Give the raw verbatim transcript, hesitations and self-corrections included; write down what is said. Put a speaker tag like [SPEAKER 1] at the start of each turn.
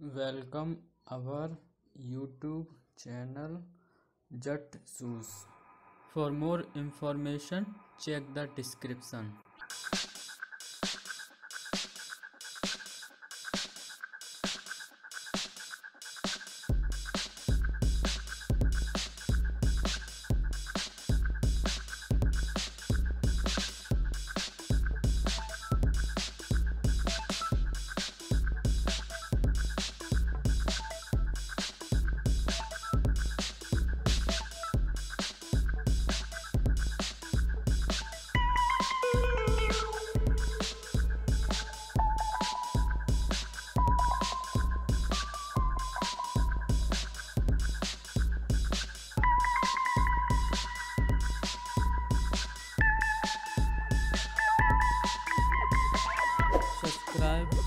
[SPEAKER 1] Welcome our YouTube channel JatShoes. For more information, check the description. Subscribe